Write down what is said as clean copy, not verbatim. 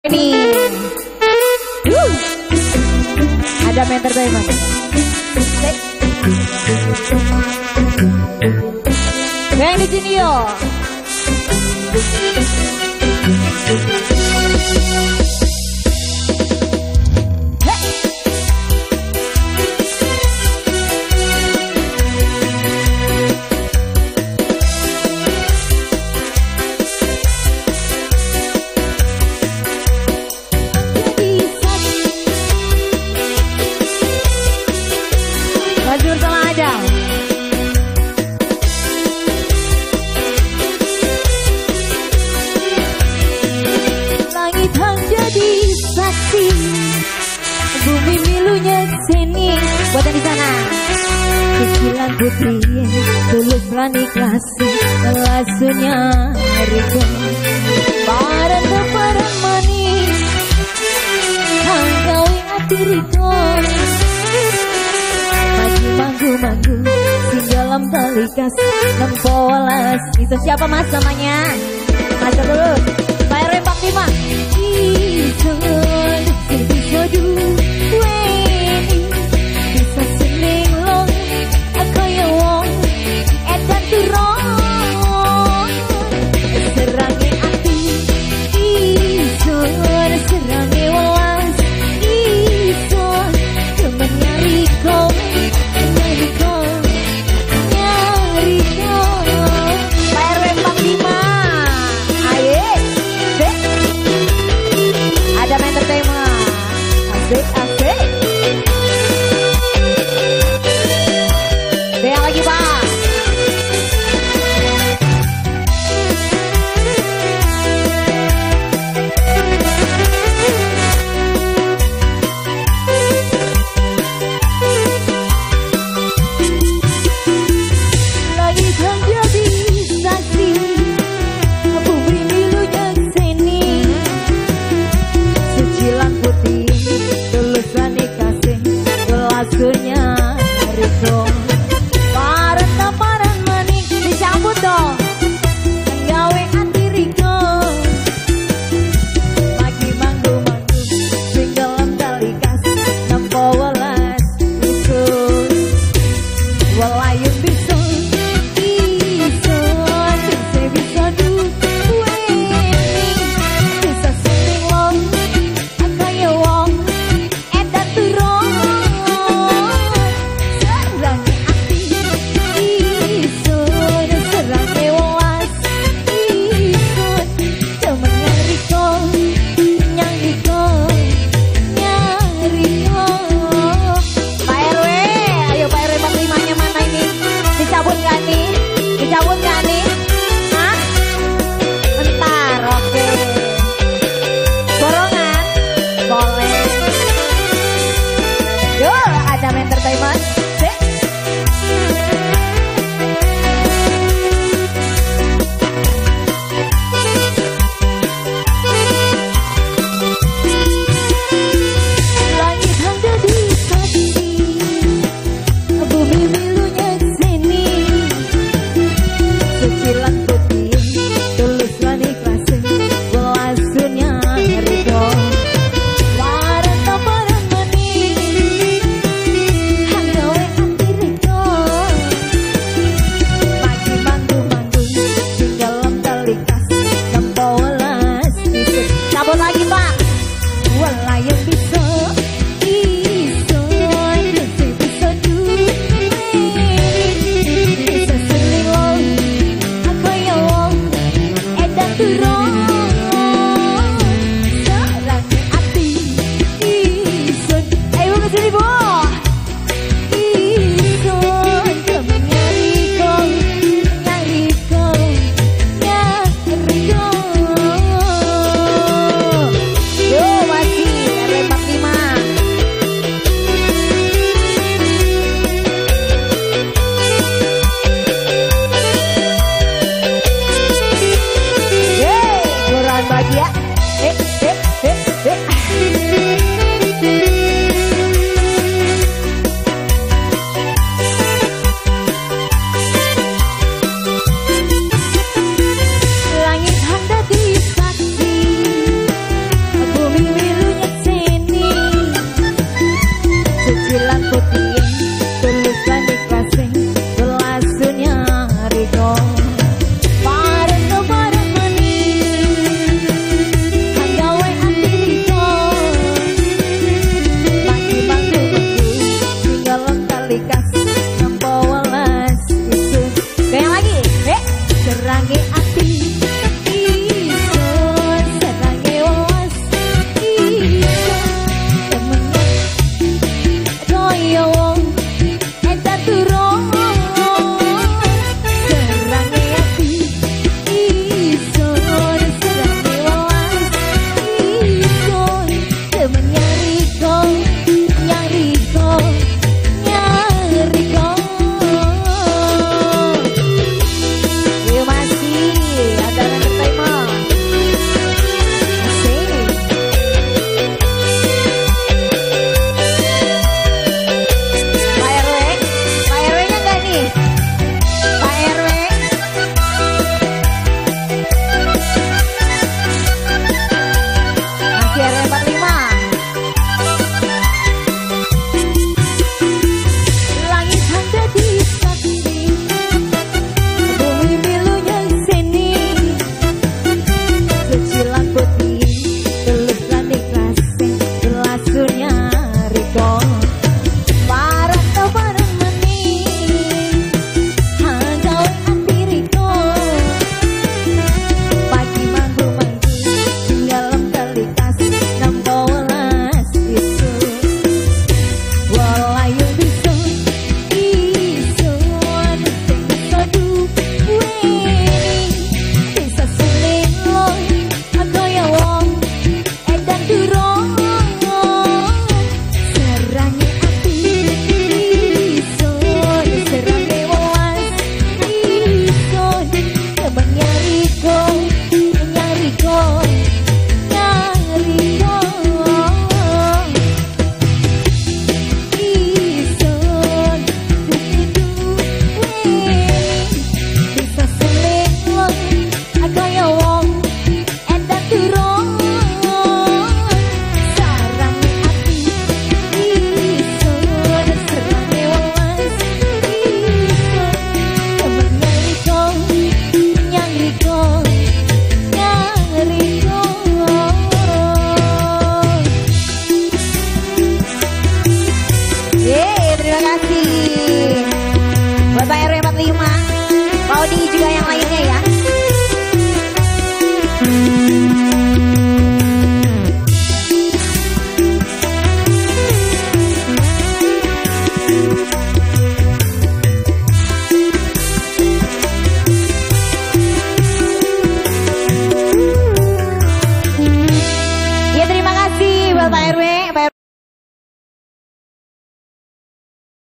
Ini ada entertainment. Yang di sini yo. Lajur salah ada. Langit jadi saksi, bumi milunya sini. Buatan di sana. Kecilan putih, tulus lan ikhlasi, lasunya riko. Barang kepada manis, hanggawi hati riko. Manggu-manggu sing dalam tali kasih nempo welas. Itu siapa mas namanya? Mas dulu Bayar Rempak 5. Isun sing bisa duweni bisa seneng long kaya wong edan turun serangi ati. Isun serangi welas. Isun temen nyari kau asik. Yang lagi pak. Lagi kan jadi saksi, bumi milunya sini. Secilan putih lasunya riko. Barang tamparan maning disambut dong, gawe hati riko. Lagi manggu-manggu sing dalam tali kasih nempo welas usus welayun bisa. Ison bisa duweni bisa seneng wong kaya wong edan turun. Dicabut gak nih? Hah? Bentar, oke. Borongan? Boleh. Yuk, ada entertainment. Langit hanya di saksi, bumi milunya sini. Kecilan putih, tulus lan ikhlasi, welasunya riko. Barang tamparan manis, hanggawe hati riko. Pagi manggu-manggu sing dalam tali kasih nempo welas disik. Cabut lagi pak. Welayang bisa. Turun